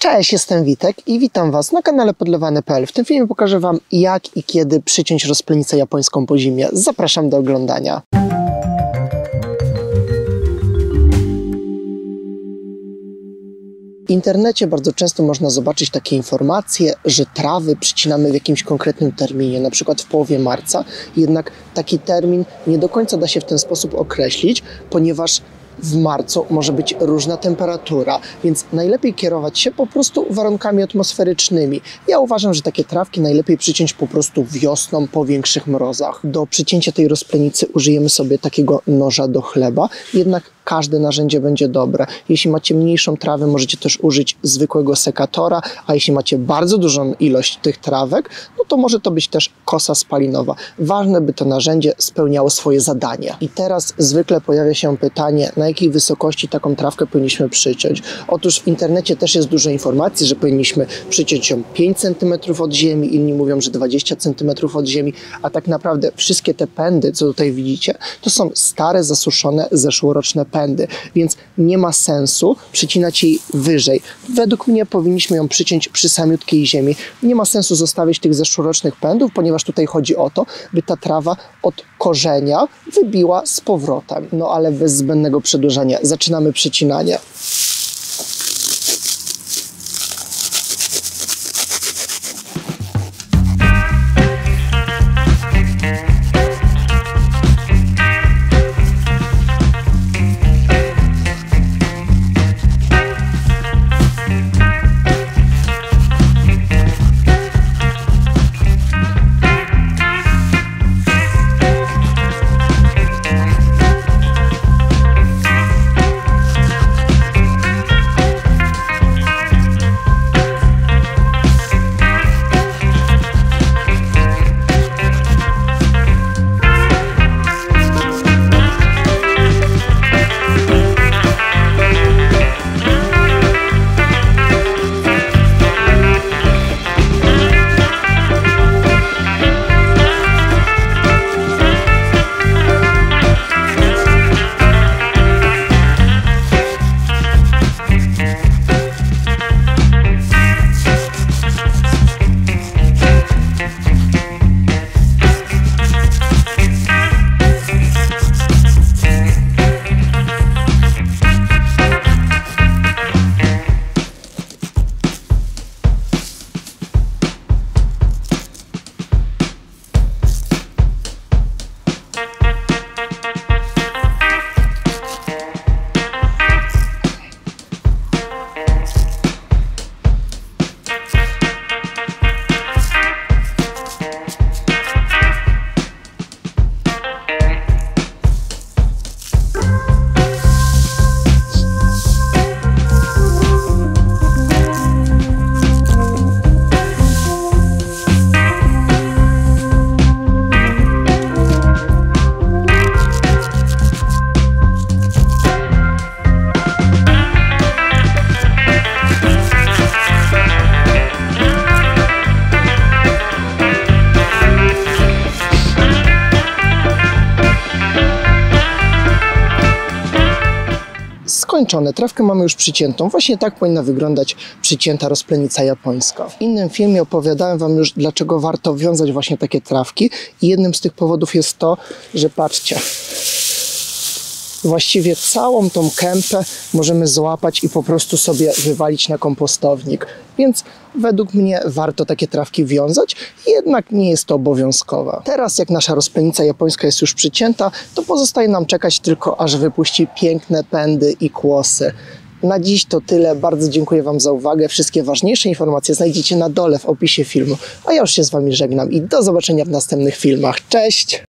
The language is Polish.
Cześć, jestem Witek i witam Was na kanale Podlewane.pl. W tym filmie pokażę Wam, jak i kiedy przyciąć rozplenicę japońską po zimie. Zapraszam do oglądania. W internecie bardzo często można zobaczyć takie informacje, że trawy przycinamy w jakimś konkretnym terminie, na przykład w połowie marca. Jednak taki termin nie do końca da się w ten sposób określić, ponieważ w marcu może być różna temperatura, więc najlepiej kierować się po prostu warunkami atmosferycznymi. Ja uważam, że takie trawki najlepiej przyciąć po prostu wiosną po większych mrozach. Do przycięcia tej rozplenicy użyjemy sobie takiego noża do chleba, jednak każde narzędzie będzie dobre. Jeśli macie mniejszą trawę, możecie też użyć zwykłego sekatora, a jeśli macie bardzo dużą ilość tych trawek, no to może to być też kosa spalinowa. Ważne, by to narzędzie spełniało swoje zadanie. I teraz zwykle pojawia się pytanie, na jakiej wysokości taką trawkę powinniśmy przyciąć. Otóż w internecie też jest dużo informacji, że powinniśmy przyciąć ją 5 cm od ziemi, inni mówią, że 20 cm od ziemi, a tak naprawdę wszystkie te pędy, co tutaj widzicie, to są stare, zasuszone, zeszłoroczne pędy, więc nie ma sensu przycinać jej wyżej. Według mnie powinniśmy ją przyciąć przy samiutkiej ziemi. Nie ma sensu zostawiać tych zeszłorocznych pędów, ponieważ tutaj chodzi o to, by ta trawa od korzenia wybiła z powrotem. No ale bez zbędnego przedłużania zaczynamy przycinanie. Skończone. Trawkę mamy już przyciętą. Właśnie tak powinna wyglądać przycięta rozplenica japońska. W innym filmie opowiadałem Wam już, dlaczego warto wiązać właśnie takie trawki i jednym z tych powodów jest to, że patrzcie, właściwie całą tą kępę możemy złapać i po prostu sobie wywalić na kompostownik. Więc według mnie warto takie trawki wiązać, jednak nie jest to obowiązkowe. Teraz jak nasza rozplenica japońska jest już przycięta, to pozostaje nam czekać tylko, aż wypuści piękne pędy i kłosy. Na dziś to tyle. Bardzo dziękuję Wam za uwagę. Wszystkie ważniejsze informacje znajdziecie na dole w opisie filmu. A ja już się z Wami żegnam i do zobaczenia w następnych filmach. Cześć!